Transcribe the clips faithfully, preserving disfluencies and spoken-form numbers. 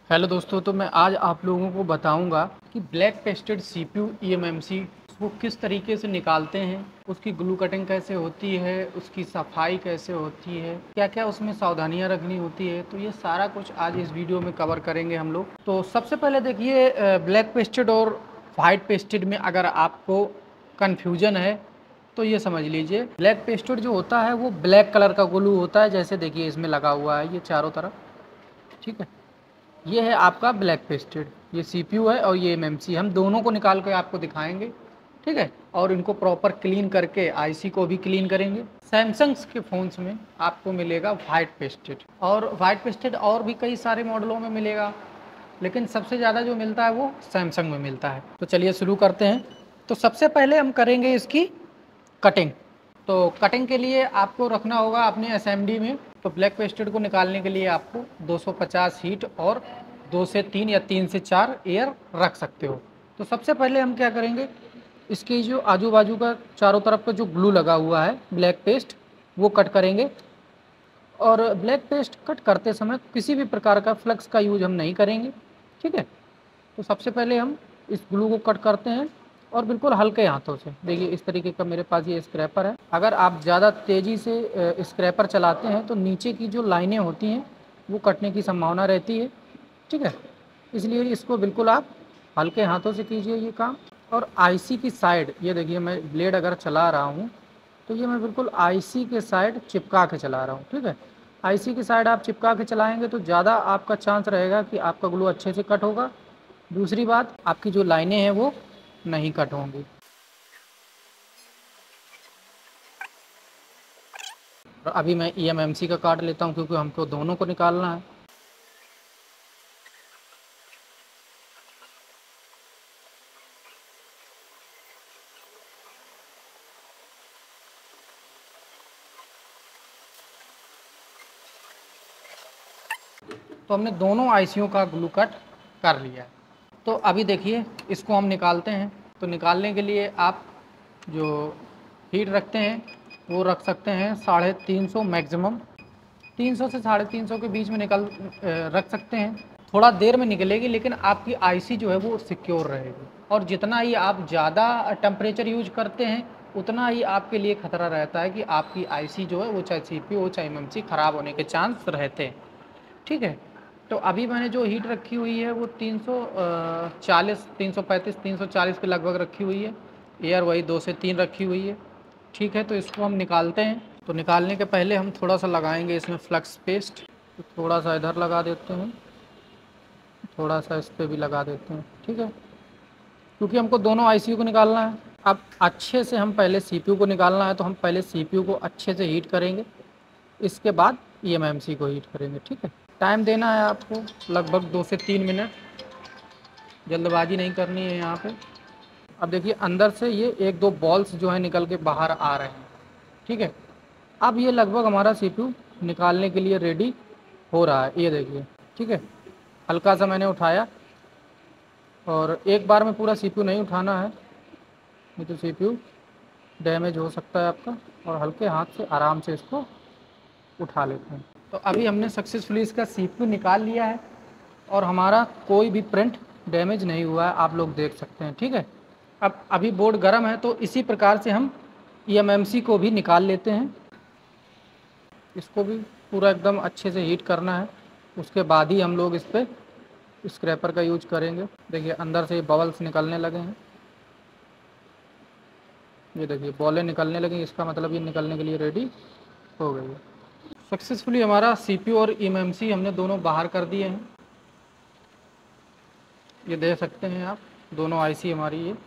Hello दोस्तों, तो मैं आज आप लोगों को बताऊंगा कि ब्लैक पेस्टेड सीपीयू ईएमएमसी वो किस तरीके से निकालते हैं, उसकी ग्लू कटिंग कैसे होती है, उसकी सफाई कैसे होती है, क्या क्या उसमें सावधानियां रखनी होती है। तो ये सारा कुछ आज इस वीडियो में कवर करेंगे हम लोग। तो सबसे पहले देखिए, ब्लैक पेस्टेड और वाइट पेस्टेड में अगर आपको कन्फ्यूजन है तो ये समझ लीजिए, ब्लैक पेस्टेड जो होता है वो ब्लैक कलर का ग्लू होता है। जैसे देखिए इसमें लगा हुआ है ये चारों तरफ, ठीक है। ये है आपका ब्लैक पेस्टेड, ये सीपीयू है और ये एमएमसी। हम दोनों को निकाल के आपको दिखाएंगे, ठीक है। और इनको प्रॉपर क्लीन करके आईसी को भी क्लीन करेंगे। सैमसंग के फ़ोन्स में आपको मिलेगा वाइट पेस्टेड, और वाइट पेस्टेड और भी कई सारे मॉडलों में मिलेगा, लेकिन सबसे ज़्यादा जो मिलता है वो सैमसंग में मिलता है। तो चलिए शुरू करते हैं। तो सबसे पहले हम करेंगे इसकी कटिंग। तो कटिंग के लिए आपको रखना होगा अपने एसएमडी में। तो ब्लैक पेस्टेड को निकालने के लिए आपको दो सौ पचास हीट और दो से तीन या तीन से चार एयर रख सकते हो। तो सबसे पहले हम क्या करेंगे, इसके जो आजू बाजू का चारों तरफ का जो ग्लू लगा हुआ है ब्लैक पेस्ट, वो कट करेंगे। और ब्लैक पेस्ट कट करते समय किसी भी प्रकार का फ्लक्स का यूज हम नहीं करेंगे, ठीक है। तो सबसे पहले हम इस ग्लू को कट करते हैं और बिल्कुल हल्के हाथों से। देखिए इस तरीके का मेरे पास ये स्क्रैपर है। अगर आप ज़्यादा तेज़ी से स्क्रैपर चलाते हैं तो नीचे की जो लाइनें होती हैं वो कटने की संभावना रहती है, ठीक है। इसलिए इसको बिल्कुल आप हल्के हाथों से कीजिए ये काम। और आईसी की साइड, ये देखिए मैं ब्लेड अगर चला रहा हूँ तो ये मैं बिल्कुल आईसी के साइड चिपका के चला रहा हूँ, ठीक है। आईसी की साइड आप चिपका के चलाएंगे तो ज़्यादा आपका चांस रहेगा कि आपका ग्लू अच्छे से कट होगा। दूसरी बात, आपकी जो लाइनें हैं वो नहीं कट होंगी। और अभी मैं ईएमएमसी का काट लेता हूँ क्योंकि हमको दोनों को निकालना है। तो हमने दोनों आईसीयू का ग्लू कट कर लिया है। तो अभी देखिए इसको हम निकालते हैं। तो निकालने के लिए आप जो हीट रखते हैं वो रख सकते हैं साढ़े तीन सौ मैक्सिमम, तीन सौ से साढ़े तीन सौ के बीच में निकल रख सकते हैं। थोड़ा देर में निकलेगी लेकिन आपकी आईसी जो है वो सिक्योर रहेगी। और जितना ही आप ज़्यादा टेम्परेचर यूज करते हैं उतना ही आपके लिए ख़तरा रहता है कि आपकी आईसी जो है वो चाहे सीपीयू हो चाहे एमएमसी ख़राब होने के चांस रहते हैं, ठीक है। तो अभी मैंने जो हीट रखी हुई है वो तीन सौ चालीस, तीन सौ पैंतीस, तीन सौ चालीस के लगभग रखी हुई है। एयर वही दो से तीन रखी हुई है, ठीक है। तो इसको हम निकालते हैं। तो निकालने के पहले हम थोड़ा सा लगाएंगे इसमें फ्लक्स पेस्ट। तो थोड़ा सा इधर लगा देते हैं, थोड़ा सा इस पर भी लगा देते हैं, ठीक है। क्योंकि हमको दोनों आईसीयू को निकालना है। अब अच्छे से हम पहले सीपीयू को निकालना है तो हम पहले सीपीयू को अच्छे से हीट करेंगे, इसके बाद ईएमएमसी को हीट करेंगे, ठीक है। टाइम देना है आपको लगभग दो से तीन मिनट, जल्दबाजी नहीं करनी है यहाँ पे। अब देखिए अंदर से ये एक दो बॉल्स जो है निकल के बाहर आ रहे हैं, ठीक है। अब ये लगभग हमारा सीपीयू निकालने के लिए रेडी हो रहा है, ये देखिए, ठीक है। हल्का सा मैंने उठाया, और एक बार में पूरा सीपीयू नहीं उठाना है, नहीं तो सीपीयू डैमेज हो सकता है आपका। और हल्के हाथ से आराम से इसको उठा लेते हैं। तो अभी हमने सक्सेसफुली इसका सीपीयू निकाल लिया है और हमारा कोई भी प्रिंट डैमेज नहीं हुआ है, आप लोग देख सकते हैं, ठीक है। अब अभी बोर्ड गर्म है तो इसी प्रकार से हम ईएमएमसी को भी निकाल लेते हैं। इसको भी पूरा एकदम अच्छे से हीट करना है, उसके बाद ही हम लोग इस पर स्क्रैपर का यूज करेंगे। देखिए अंदर से बबल्स निकलने लगे हैं, ये देखिए बॉलें निकलने लगी, इसका मतलब ये निकलने के लिए रेडी हो गई है। सक्सेसफुली हमारा सीपीयू और ईएमएमसी हमने दोनों बाहर कर दिए हैं, ये देख सकते हैं आप। दोनों आईसी हमारी ये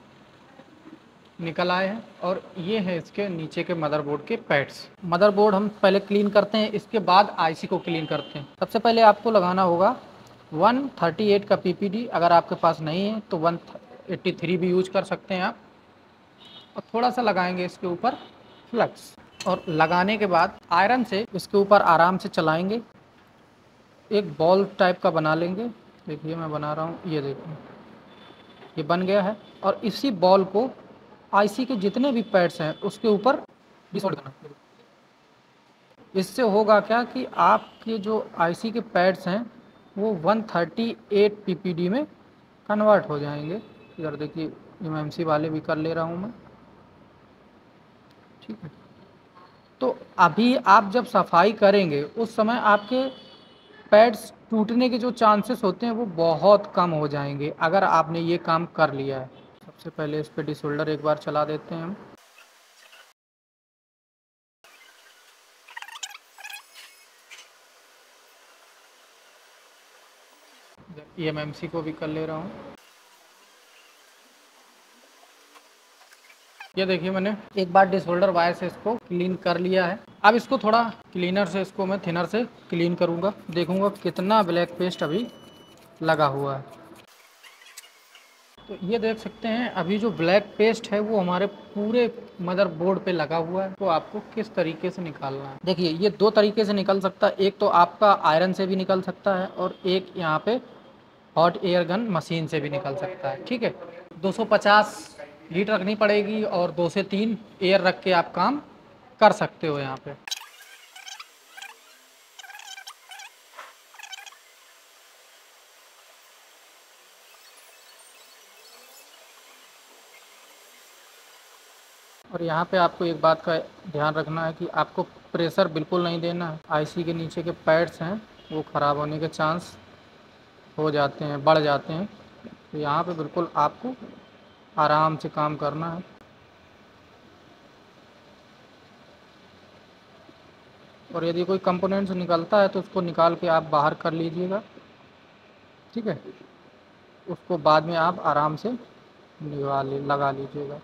निकल आए हैं। और ये है इसके नीचे के मदरबोर्ड के पैड्स। मदरबोर्ड हम पहले क्लीन करते हैं, इसके बाद आईसी को क्लीन करते हैं। सबसे पहले आपको लगाना होगा वन थर्टी एट का पीपीडी, अगर आपके पास नहीं है तो वन एट्टी थ्री भी यूज कर सकते हैं आप। और थोड़ा सा लगाएंगे इसके ऊपर फ्लक्स, और लगाने के बाद आयरन से इसके ऊपर आराम से चलाएंगे। एक बॉल टाइप का बना लेंगे, देखिए मैं बना रहा हूँ, ये देखिए ये बन गया है। और इसी बॉल को आईसी के जितने भी पैड्स हैं उसके ऊपर डिसोल्ड करना। इससे होगा क्या कि आपके जो आईसी के पैड्स हैं वो one thirty eight P P D में कन्वर्ट हो जाएंगे। इधर देखिए एम एम सी वाले भी कर ले रहा हूँ मैं, ठीक है। तो अभी आप जब सफाई करेंगे उस समय आपके पैड्स टूटने के जो चांसेस होते हैं वो बहुत कम हो जाएंगे अगर आपने ये काम कर लिया है। सबसे पहले इस पे डिसोल्डर एक बार चला देते हैं हम। ई एम एम सी को भी कर ले रहा हूँ। ये देखिए मैंने एक बार डिसोल्डर वायर से इसको क्लीन कर लिया है। अब इसको थोड़ा क्लीनर से इसको मैं थिनर से क्लीन करूँगा, देखूँगा कितना ब्लैक पेस्ट अभी लगा हुआ है। तो ये देख सकते हैं अभी जो ब्लैक पेस्ट है वो हमारे पूरे मदरबोर्ड पे लगा हुआ है। तो आपको किस तरीके से निकालना है, देखिए ये दो तरीके से निकल सकता है। एक तो आपका आयरन से भी निकल सकता है और एक यहाँ पे हॉट एयर गन मशीन से भी निकल सकता है, ठीक है। दो सौ पचास हीट रखनी पड़ेगी और दो से तीन एयर रख के आप काम कर सकते हो यहाँ पे। और यहाँ पे आपको एक बात का ध्यान रखना है कि आपको प्रेशर बिल्कुल नहीं देना है। आईसी के नीचे के पैड्स हैं वो ख़राब होने के चांस हो जाते हैं, बढ़ जाते हैं। तो यहाँ पे बिल्कुल आपको आराम से काम करना है। और यदि कोई कंपोनेंट्स निकलता है तो उसको निकाल के आप बाहर कर लीजिएगा, ठीक है। उसको बाद में आप आराम से निकाल लगा लीजिएगा।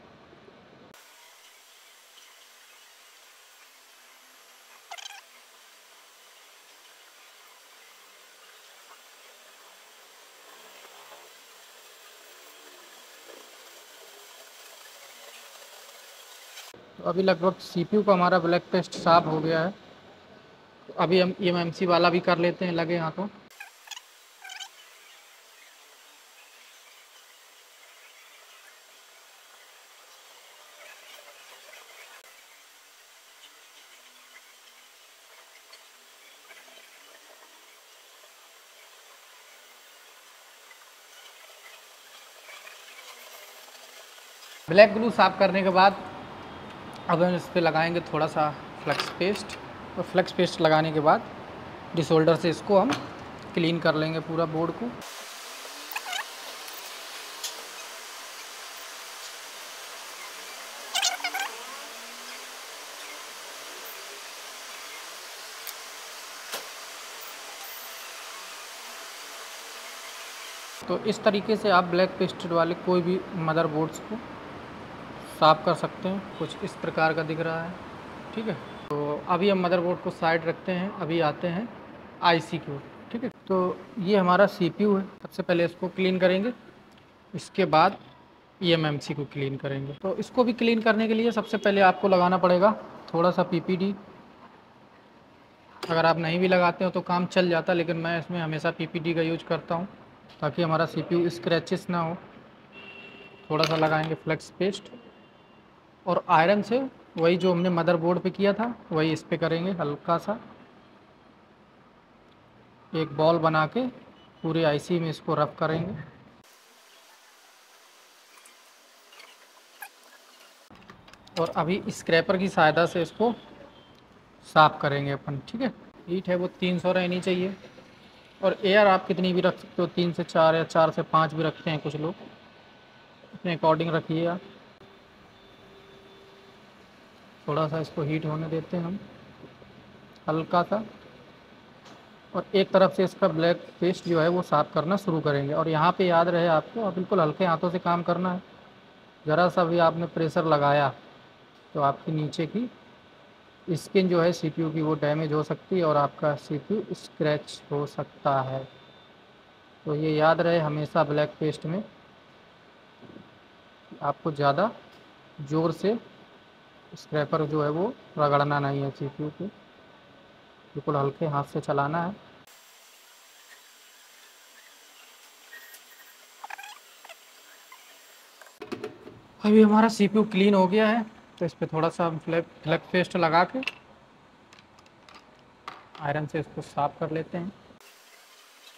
तो अभी लगभग सीपीयू का हमारा ब्लैक पेस्ट साफ हो गया है। तो अभी हम ई एम एम सी वाला भी कर लेते हैं लगे हाथों। ब्लैक ग्लू साफ करने के बाद अब हम इस पर लगाएंगे थोड़ा सा फ्लेक्स पेस्ट। और फ्लेक्स पेस्ट लगाने के बाद डिसोल्डर से इसको हम क्लीन कर लेंगे पूरा बोर्ड को। तो इस तरीके से आप ब्लैक पेस्टेड वाले कोई भी मदरबोर्ड्स को साफ़ कर सकते हैं। कुछ इस प्रकार का दिख रहा है, ठीक है। तो अभी हम मदरबोर्ड को साइड रखते हैं, अभी आते हैं आईसी की ओर, ठीक है। तो ये हमारा सीपीयू है। सबसे पहले इसको क्लीन करेंगे, इसके बाद ईएमएमसी को क्लीन करेंगे। तो इसको भी क्लीन करने के लिए सबसे पहले आपको लगाना पड़ेगा थोड़ा सा पीपीडी। अगर आप नहीं भी लगाते हो तो काम चल जाता, लेकिन मैं इसमें हमेशा पीपीडी का यूज करता हूँ ताकि हमारा सीपीयू स्क्रैचेस ना हो। थोड़ा सा लगाएंगे फ्लेक्स पेस्ट और आयरन से वही जो हमने मदरबोर्ड पे किया था वही इस पे करेंगे। हल्का सा एक बॉल बना के पूरे आईसी में इसको रब करेंगे। और अभी स्क्रैपर की सहायता से इसको साफ करेंगे अपन, ठीक है। हीट है वो तीन सौ रहनी चाहिए और एयर आप कितनी भी रख सकते हो, तीन से चार या चार से पाँच भी रखते हैं कुछ लोग, अपने अकॉर्डिंग रखिए आप। थोड़ा सा इसको हीट होने देते हैं हम हल्का सा। और एक तरफ से इसका ब्लैक पेस्ट जो है वो साफ़ करना शुरू करेंगे। और यहाँ पे याद रहे आपको, आप बिल्कुल हल्के हाथों से काम करना है। ज़रा सा भी आपने प्रेशर लगाया तो आपकी नीचे की स्किन जो है सीपीयू की वो डैमेज हो सकती है और आपका सीपीयू स्क्रैच हो सकता है। तो ये याद रहे हमेशा ब्लैक पेस्ट में आपको ज़्यादा ज़ोर से स्क्रैपर जो है वो रगड़ना नहीं है सीपीयू को, बिल्कुल हल्के हाथ से चलाना है। अभी हमारा सीपीयू क्लीन हो गया है तो इस पर थोड़ा सा फ्लैग फ्लैग पेस्ट लगा के आयरन से इसको साफ कर लेते हैं।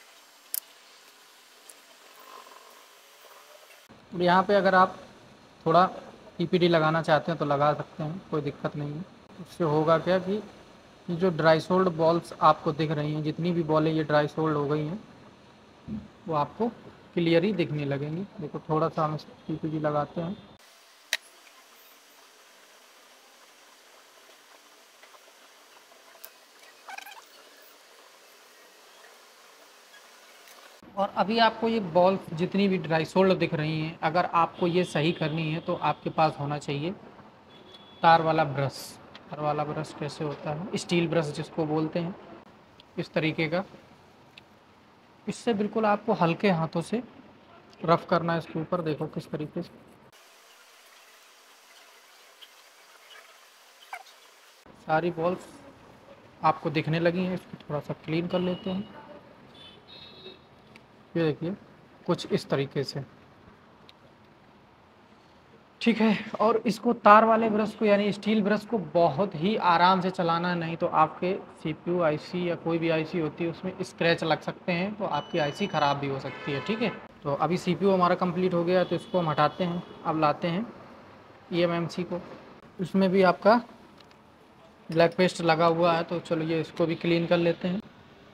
और यहाँ पे अगर आप थोड़ा पी पी डी लगाना चाहते हैं तो लगा सकते हैं, कोई दिक्कत नहीं है। इससे होगा क्या कि ये जो ड्राई सोल्ड बॉल्स आपको दिख रही हैं, जितनी भी बॉलें ये ड्राई सोल्ड हो गई हैं, वो आपको क्लियर ही दिखने लगेंगी। देखो थोड़ा सा हम इस पी पी डी लगाते हैं। और अभी आपको ये बॉल्स जितनी भी ड्राई सोल्ड दिख रही हैं, अगर आपको ये सही करनी है तो आपके पास होना चाहिए तार वाला ब्रश। तार वाला ब्रश कैसे होता है, स्टील ब्रश जिसको बोलते हैं, इस तरीके का। इससे बिल्कुल आपको हल्के हाथों से रफ करना है इसके ऊपर। देखो किस तरीके से सारी बॉल्स आपको दिखने लगी हैं। इसको थोड़ा सा क्लीन कर लेते हैं। ये देखिए कुछ इस तरीके से, ठीक है। और इसको तार वाले ब्रश को यानी स्टील ब्रश को बहुत ही आराम से चलाना है, नहीं तो आपके सीपीयू आईसी या कोई भी आईसी होती है उसमें स्क्रैच लग सकते हैं, तो आपकी आईसी ख़राब भी हो सकती है, ठीक है। तो अभी सीपीयू हमारा कंप्लीट हो गया, तो इसको हम हटाते हैं। अब लाते हैं ईएमएमसी को। इसमें भी आपका ब्लैक पेस्ट लगा हुआ है, तो चलो ये इसको भी क्लीन कर लेते हैं।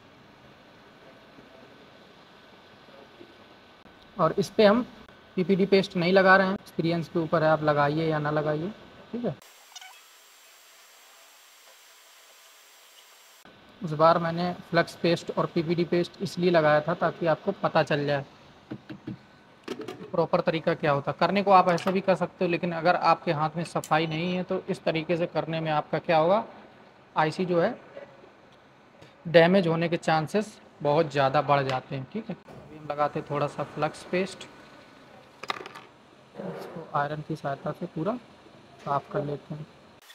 और इस पर हम पीपीडी पेस्ट नहीं लगा रहे हैं, एक्सपीरियंस के ऊपर है, आप लगाइए या ना लगाइए, ठीक है। उस बार मैंने फ्लक्स पेस्ट और पीपीडी पेस्ट इसलिए लगाया था ताकि आपको पता चल जाए प्रॉपर तरीका क्या होता है करने को। आप ऐसा भी कर सकते हो, लेकिन अगर आपके हाथ में सफाई नहीं है तो इस तरीके से करने में आपका क्या होगा, आईसी जो है डैमेज होने के चांसेस बहुत ज़्यादा बढ़ जाते हैं, ठीक है। अभी हम लगाते हैं थोड़ा सा फ्लक्स पेस्ट, इसको आयरन की सहायता से पूरा साफ कर लेते हैं।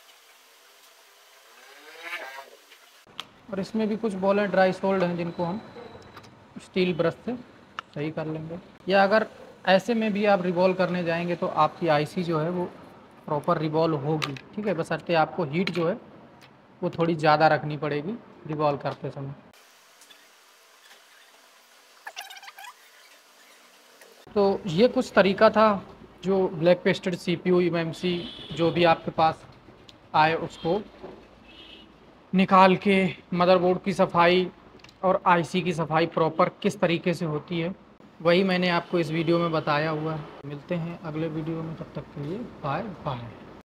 और इसमें भी कुछ बॉलें ड्राई सोल्ड हैं जिनको हम स्टील ब्रश से सही कर लेंगे। या अगर ऐसे में भी आप रिवॉल्व करने जाएंगे तो आपकी आईसी जो है वो प्रॉपर रिवॉल्व होगी, ठीक है। बशर्ते आपको हीट जो है वो थोड़ी ज़्यादा रखनी पड़ेगी रिवॉल्व करते समय। तो ये कुछ तरीका था जो ब्लैक पेस्टेड सीपीयू ईएमएमसी जो भी आपके पास आए उसको निकाल के मदरबोर्ड की सफाई और आईसी की सफाई प्रॉपर किस तरीके से होती है, वही मैंने आपको इस वीडियो में बताया हुआ है। मिलते हैं अगले वीडियो में, तब तक के लिए बाय बाय।